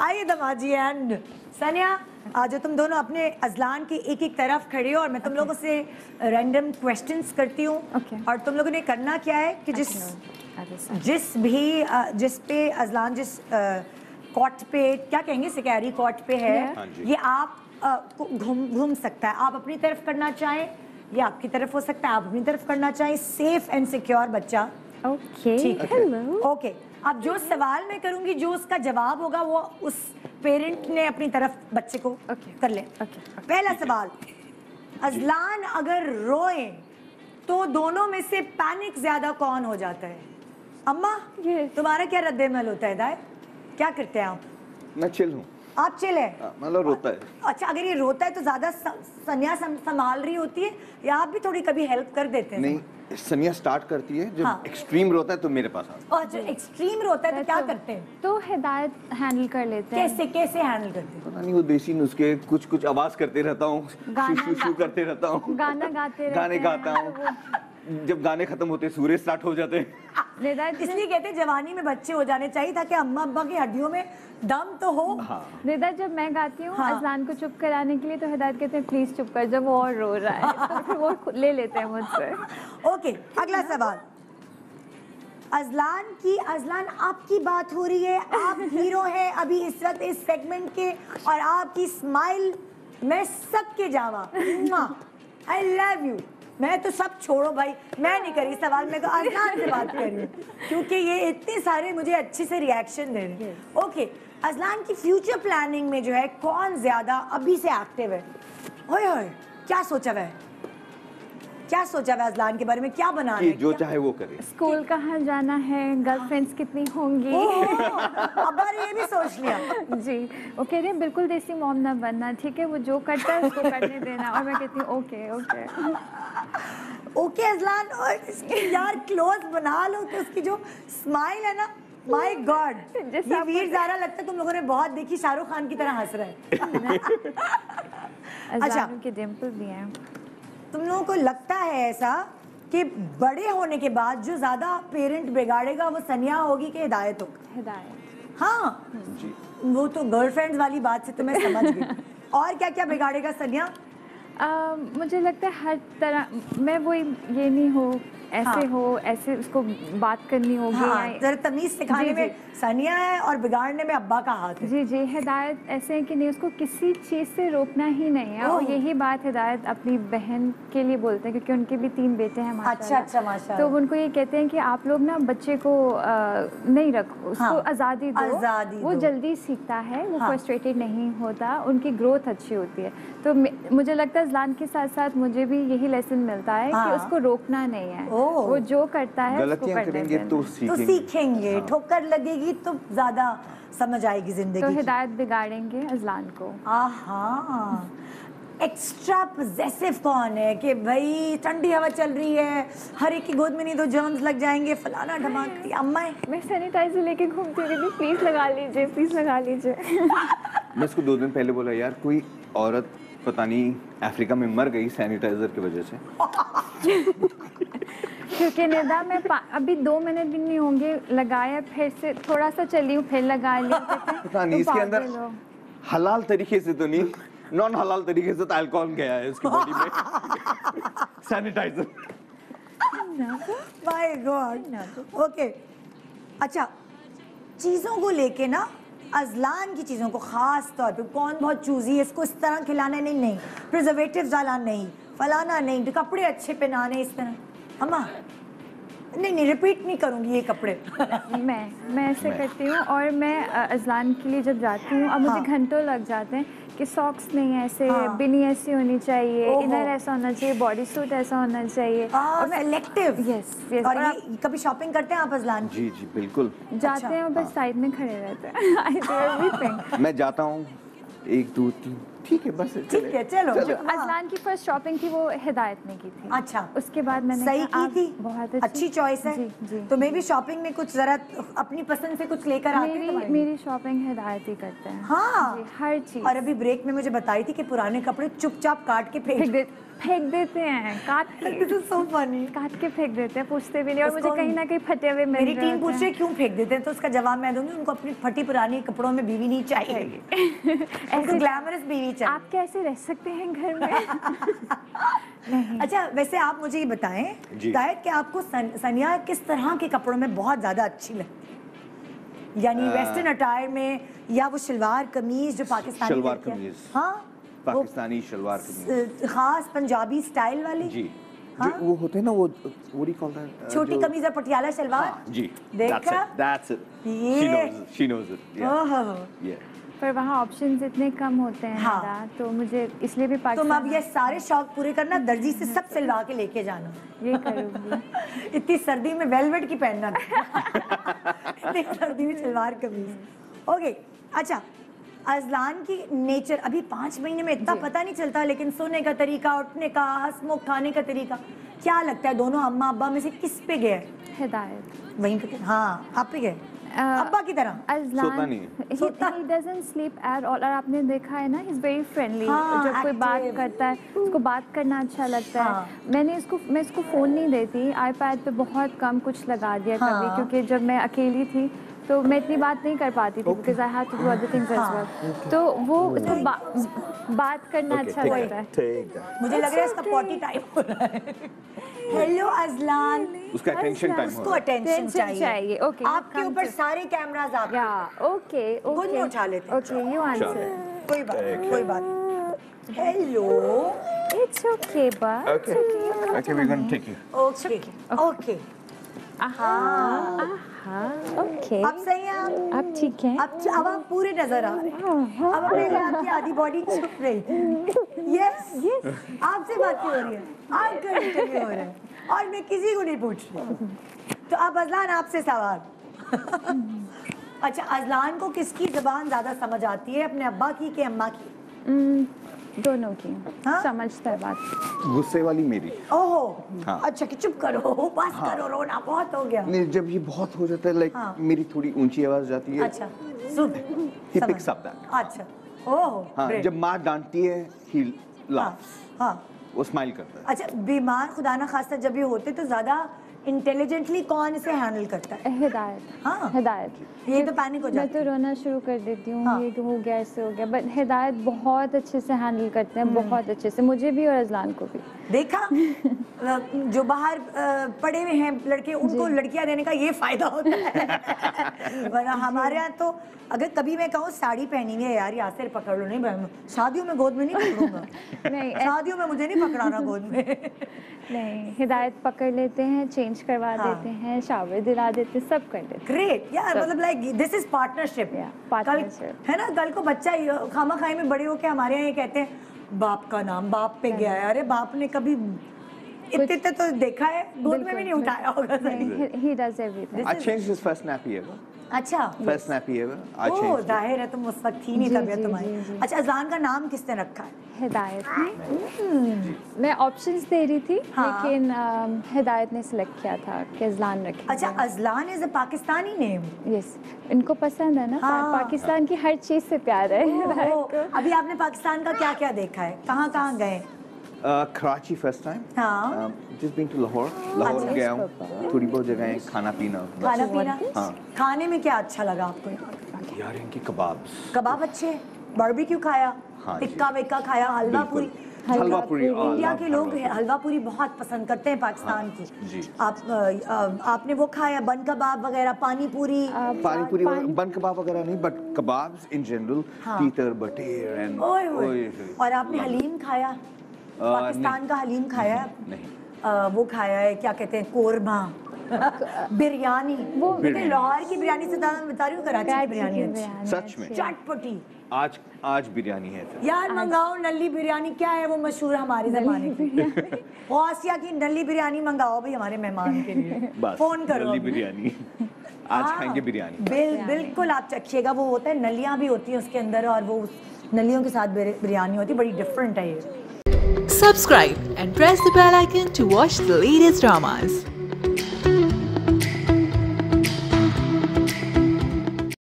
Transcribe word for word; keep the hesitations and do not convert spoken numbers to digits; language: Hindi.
आइए दमाजी एंड सनिया, आज तुम दोनों अपने अजलान की एक एक तरफ खड़े हो और मैं तुम लोगों से रैंडम क्वेश्चंस करती हूँ okay. और तुम लोगों ने करना क्या है कि जिस जिस भी जिस पे अजलान जिस कॉट पे क्या कहेंगे सिकैरी कॉट पे है yeah. ये आप घूम घूम सकता है। आप अपनी तरफ करना चाहें या आपकी तरफ हो सकता है, आप अपनी तरफ करना चाहें। सेफ एंड सिक्योर बच्चा। ओके ठीक है। ओके, अब जो सवाल मैं करूंगी जो उसका जवाब होगा वो उस पेरेंट ने अपनी तरफ बच्चे को okay. कर ले। okay. पहला सवाल, अजलान अगर रोए तो दोनों में से पैनिक ज्यादा कौन हो जाता है? अम्मा yes. तुम्हारा क्या रद्द-ए-अमल होता है? हिदायत, क्या करते हैं आप? मैं चिल हूँ। आप चिल है? मतलब रोता है। अच्छा, अगर ये रोता है तो ज्यादा सनिया संभाल रही होती है या आप भी थोड़ी कभी हेल्प कर देते हैं? नहीं, सनिया स्टार्ट करती है। जब हाँ। एक्सट्रीम रोता है तो मेरे पास आता है। और जो एक्सट्रीम रोता है तो क्या करते हैं? तो हिदायत हैंडल कर लेते हैं। कैसे कैसे हैंडल करते हैं? पता नहीं, वो देसी नुस्खे, कुछ कुछ आवाज करते रहता हूँ, शू शू करते रहता हूँ, गाना गाते गाने गाता हूँ। जब गाने खत्म होते हैं सूर्य स्टार्ट हो जाते हैं। इसलिए कहते हैं जवानी में बच्चे हो जाने चाहिए ताकि अम्मा अब्बा की हड्डियों में दम तो हो। हाँ। निदा, जब मैं गाती हूँ हाँ। अजलान को चुप कराने के लिए तो हिदायत कहते हैं प्लीज चुप कर, जब वो और रो रहा है तो फिर वो ले लेते हैं मुझसे। ओके, अगला सवाल, अजलान की अजलान आपकी बात हो रही है, आप हीरो हैं अभी इस वक्त इस सेगमेंट के और आपकी स्माइल मैं सबके जावा। I love you. मैं तो सब छोड़ो भाई, मैं नहीं करी सवाल, मैं तो अजलान से बात कर रही हूँ क्योंकि ये इतने सारे मुझे अच्छे से रिएक्शन दे रहे हैं। ओके, अजलान की फ्यूचर प्लानिंग में जो है कौन ज्यादा अभी से एक्टिव है? ओए ओए, क्या सोचा है? क्या सोचा है अजलान के बारे में? क्या बनाना है? जो चाहे वो करे। स्कूल कहाँ जाना है, गर्लफ्रेंड्स कितनी होंगी? अब ये भी सोच लिया। जी, वो कह रहे हैं बिल्कुल देसी मॉम ना बनना, ठीक है, वो जो करता है उसको करने देना। और मैं कहती हूँ ओके ओके ओके अजलान, और यार क्लोज बना लो तो उसकी जो स्माइल है ना, माय गॉड, ये वीर ज़ारा लगता है तुम लोगों ने बहुत देखी, शाहरुख खान की तरह हंस रहे हैं। अच्छा, के डिंपल भी हैं। तुम लोगों को लगता है ऐसा कि बड़े होने के बाद जो ज्यादा पेरेंट बिगाड़ेगा वो सनिया होगी कि हिदायत होगी? हिदायत। हाँ जी, वो तो गर्लफ्रेंड्स वाली बात से तो मैं समझ गई। और क्या क्या बिगाड़ेगा सनिया? आ, मुझे लगता है हर तरह, मैं वो ये नहीं हो ऐसे हाँ। हो ऐसे उसको बात करनी होगी। हाँ, जरा तमीज सिखाने में सनिया है और बिगाड़ने में अब्बा का हाथ है। जी जी, हिदायत ऐसे है कि नहीं, उसको किसी चीज़ से रोकना ही नहीं है। और यही बात हिदायत अपनी बहन के लिए बोलते हैं क्योंकि उनके भी तीन बेटे हैं माशाल्लाह। अच्छा अच्छा माशाल्लाह। तो उनको ये कहते हैं कि आप लोग ना बच्चे को आ, नहीं रखो, उसको हाँ। आज़ादी दो, आज़ादी वो दो। जल्दी सीखता है, वो फ्रस्ट्रेटेड हाँ। नहीं होता, उनकी ग्रोथ अच्छी होती है। तो मुझे लगता है अजलान के साथ साथ मुझे भी यही लेसन मिलता है कि उसको रोकना नहीं है, वो जो करता है गलतियां करेंगे तो सीखेंगे, तो सीखेंगे। हाँ। ठोकर लगेगी तो ज्यादा समझ आएगी जिंदगी। तो हिदायत बिगाड़ेंगे अजलान को। आहा, एक्स्ट्रा पॉजेसिव कौन है कि भाई ठंडी हवा चल रही है, हर एक की गोद में नहीं तो जर्म्स लग जाएंगे, फलाना धमाका? अम्मा है, मैं सैनिटाइजर लेके घूमती रहती, प्लीज लगा लीजिए, प्लीज लगा लीजिए। मैं इसको दो दिन पहले बोला यार कोई औरत पता नहीं अफ्रीका में मर गई सैनिटाइजर की वजह से। क्योंकि निदा मैं अभी दो मिनट भी नहीं होंगे लगाया, फिर से थोड़ा सा चली हूँ, फिर लगा लिया। पता नहीं इसके अंदर हलाल तरीके से तो नहीं, नॉन हलाल तरीके से तो अल्कोहल गया है इसकी बॉडी में। सैनिटाइजर। My God. ओके, अच्छा, चीज़ों को लेके ना अजलान की चीज़ों को ख़ास तौर पे कौन बहुत चूज़ी है, इसको इस तरह खिलाना नहीं, नहीं प्रिजर्वेटिव डालना नहीं, फलाना नहीं, कपड़े अच्छे पहनाने इस तरह। अम्मा नहीं नहीं रिपीट नहीं करूँगी ये कपड़े। मैं मैं ऐसे करती हूँ और मैं अजलान के लिए जब जाती हूँ, अब मुझे हाँ। घंटों लग जाते हैं कि सॉक्स नहीं ऐसे, हाँ। बिनी ऐसी होनी चाहिए, इनर ऐसा होना चाहिए, बॉडी सूट ऐसा होना चाहिए। और मैं सिलेक्टिव। Yes yes. और ये कभी शॉपिंग करते हैं आप अजलान? जी जी बिल्कुल। जाते अच्छा। हैं और बस साइड में खड़े रहते हैं। I do everything. मैं जाता हूँ, एक दो तीन ठीक है बस ठीक है चलो। जो अजलान की फर्स्ट शॉपिंग थी वो हिदायत ने की थी। अच्छा, उसके बाद मैंने सही कहा, की थी, बहुत अच्छी चॉइस है। जी, जी। तो मैं भी शॉपिंग में कुछ जरा अपनी पसंद से कुछ लेकर आती हूँ। मेरी मेरी शॉपिंग हिदायत ही करते हैं। हाँ जी, हर चीज। और अभी ब्रेक में मुझे बताई थी कि पुराने कपड़े चुपचाप काट के फेंक फेंक दे फेंक देते हैं, काट के This is so funny. काट के फेंक देते हैं, पूछते भी नहीं, और मुझे उसको कहीं ना कहीं फटे हुए मिल मेरी रहे टीम होते पूछ हैं। रही है क्यों फेंक देते हैं, तो उसका जवाब मैं दूंगी, उनको अपनी फटी पुरानी कपड़ों में बीवी नहीं चाहिए। उनको ग्लैमरस बीवी चाहिए। आप कैसे रह सकते हैं घर में? अच्छा, वैसे आप मुझे ये बताएं शायद कि आपको सन, सनिया किस तरह के कपड़ों में बहुत ज्यादा अच्छी लगती है, यानी वेस्टर्न अटायर में, या वो शलवार कमीज जो पाकिस्तानी शलवार लड़कियां- कमीज, हाँ पाकिस्तानी शलवार कमीज, खास पंजाबी स्टाइल वाली जी। हाँ? जो वो होते हैं ना, वो what do you call that? छोटी जो- कमीज और पटियाला शलवार। हाँ, जी। देखा? That's it. That's it. ये- She knows it. She knows it. Yeah. ओहो। Yeah. पर वहाँ ऑप्शंस इतने कम होते हैं हाँ। ना, तो मुझे इसलिए भी तुम पाकिस्तान अब ये सारे शौक पूरे करना, दर्जी से सब सिलवा के लेके जाना। ये करूँगी। इतनी सर्दी में वेलवेट की पहनना इतनी सर्दी में सलवार कमीज। ओके, अच्छा अजलान की नेचर अभी पाँच महीने में इतना पता नहीं चलता, लेकिन सोने का तरीका, उठने का, हंसमुख खाने का तरीका, क्या लगता है दोनों अम्मा अब्बा में से किस पे गए? हिदायत। वहीं पे? हाँ, आप पे गए अब्बा की तरह। सोता नहीं है। सोता- he doesn't sleep at all, और आपने देखा है ना, he's very friendly। हाँ, जब कोई बात active। करता है उसको बात करना अच्छा लगता हाँ। है। मैंने इसको मैं इसको फ़ोन नहीं देती, आईपैड पे बहुत कम कुछ लगा दिया हाँ। कभी, क्योंकि जब मैं अकेली थी तो मैं इतनी बात नहीं कर पाती थी, because I had to do other things as well. तो वो उसको बा, बात करना Okay, अच्छा take लगता it, है। take it. मुझे लग रहा है इसका पॉटी टाइम हो रहा है। हेलो अजलान। उसका attention time उसको हो रहा है। अटेंशन Attention चाहिए, चाहिए, okay, आपके come ऊपर to- सारे कैमरास आप या ओके खुद नहीं उठा लेते। Okay you answer. कोई बात नहीं, कोई बात नहीं। Hello. It's okay but Okay. Okay, we're going to take you. Okay okay हाँ ओके अब सही है आप? आप ठीक हैं? अब अब आप पूरे नजर आ रहे हैं। अब पहले आपकी आधी बॉडी छुप रही। यस यस आपसे बात क्यों हो रही है? आपका इंटरव्यू हो रहा है और मैं किसी को नहीं पूछ रही। तो अब अजलान आपसे सवाल। अच्छा, अजलान को किसकी जुबान ज्यादा समझ आती है, अपने अब्बा की कि अम्मा की? Mm, दोनों की। हाँ? समझता है बात। गुस्से वाली मेरी। ओहो हाँ। अच्छा कि चुप करो, बस करो, रोना बहुत हो गया। नहीं, जब ये बहुत हो जाता है, लाइक हाँ। मेरी थोड़ी ऊंची आवाज जाती है। अच्छा सुन, He समझ। picks up that. अच्छा ओहो हाँ, great। जब माँ डांटती है, he हाँ laughs. हाँ वो स्माइल करता है। अच्छा, बीमार खुदा ना खास्ता जब ये होते तो ज्यादा इंटेलिजेंटली कौन इसे हैंडल करता है? हिदायत। हाँ। हिदायत। ये तो पैनिक हो मैं जाती तो है। रोना शुरू कर देती हूँ, हाँ। ये हो गया, ऐसे हो गया, बट हिदायत बहुत अच्छे से हैंडल करते हैं, बहुत अच्छे से, मुझे भी और अजलान को भी। देखा जो बाहर अ, पढ़े हुए हैं लड़के, उनको लड़कियां देने का ये फायदा होता है। वरना हमारे यहाँ तो अगर कभी मैं कहूँ साड़ी पहनी हुई है यार, यासिर पकड़ लो, नहीं बहन, शादियों में गोद में नहीं पकड़ूंगा। नहीं ऐ- शादियों में मुझे नहीं पकड़ाना गोद में। नहीं, हिदायत पकड़ लेते हैं, चेंज करवा हाँ। देते हैं, शावर दिला देते हैं, सब कर देते हैं। ग्रेट यार, सब। मतलब like this is partnership. Yeah, कल partnership. है ना, कल को बच्चा खामा खाई में बड़े होके हमारे यहाँ ये कहते हैं बाप का नाम बाप पे गया है। अरे बाप ने कभी इतने इतने तो देखा है, गोद में भी नहीं उठाया होगा। He does everything. I changed his first nappy ever. अच्छा First nappy ever. I oh changed it. जाहिर है तुम उस वक्त थी नहीं जी, तबीयत जी, तुम्हारी। जी, जी। अच्छा, अजान का नाम किसने रखा है? हिदायत ने। मैं ऑप्शंस दे रही थी, हाँ। लेकिन अम, हिदायत ने सिलेक्ट किया था कि अजलान रखें। अच्छा, Azlan is a Pakistani name. Yes, इनको पसंद है ना, पा- हाँ। पाकिस्तान की हर चीज़ से प्यार है हिदायत को। अभी आपने पाकिस्तान का क्या क्या देखा है, कहाँ कहाँ गए? Uh, Karachi first time. हाँ। Um, just been to Lahore. Lahore अच्छा। गया हूँ। थोड़ी बहुत जगहें खाना पीना। बस। खाना पीना? हाँ। खाने में क्या अच्छा लगा आपको? यार इनके कबाब्स। कबाब अच्छे, बारबेक्यू खाया, हाँ जी। टिक्का विक्का खाया, हलवा बिल्कुल। पूरी। हलवा पूरी। oh, इंडिया love के लोग हलवा हलवा पूरी बहुत पसंद करते हैं पाकिस्तान हाँ, की। जी। आप अ, अ, आपने वो खाया बन कबाब वगैरह, पानी पूरी? पानी पूरी पानी- बन कबाब वगैरह नहीं, बट कबाब्स इन जनरल, हाँ। तीतर बटेर एंड ओए होए। और आपने हलीम खाया? पाकिस्तान का हलीम खाया है? नहीं। अ, वो खाया है, क्या कहते हैं, कोरमा, बिरयानी। वो बिरयानी। लाहौर की बिरयानी से ज्यादा बता रही हूँ, कराची की बिरयानी अच्छी, सच में। चटपटी। आज आज बिरयानी है फिर। यार मंगाओ नल्ली बिरयानी, क्या है वो मशहूर हमारे जमाने की। वो आसिया की नल्ली बिरयानी मंगाओ भाई हमारे मेहमान के लिए। बस फोन करो नल्ली अभी। बिरयानी। आज हाँ, खाएंगे बिरयानी। बिल बिल्कुल आप चखिएगा, वो होता है नलियां भी होती हैं उसके अंदर, और वो नलियों के साथ बिरयानी होती है, बड़ी डिफरेंट है ये। Subscribe and press the bell icon to watch the latest dramas.